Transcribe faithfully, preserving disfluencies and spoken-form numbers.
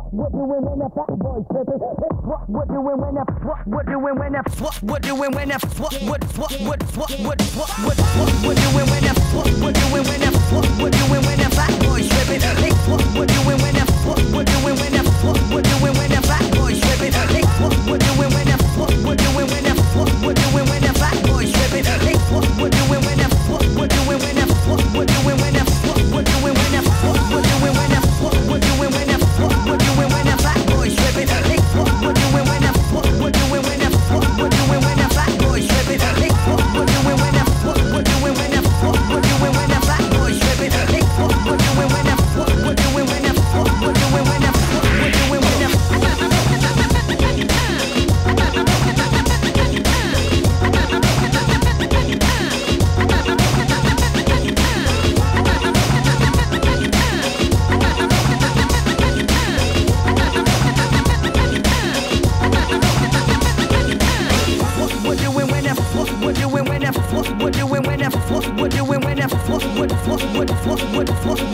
what we're doing when the Fatboy tripping. It's what we're doing when the what we're doing when the what we're doing when the what what what what what what what what what we're doing when the what we're doing when the what we're doing when the Fatboy tripping. It's what we're doing when the what we're doing when the what we're doing when the Fatboy tripping. It's what we're doing when the what we're doing when the what we're doing when the Fatboy tripping. It's what we're doing when the what we're doing when the what we're doing when the what we're doing when the what we're doing when the what we're doing when the what we're doing when the Fatboy tripping. It's what we're doing when the what we're doing when the what we're doing when the Fatboy tripping. It's what we're doing when the what we're doing when the what we're doing when the Fatboy tripping. It's what we're doing when the what we're doing when the what we're doing when the what we're doing when the we're doing when the what we're doing when the what we're doing when the what we're doing when the what we're doing when the what we're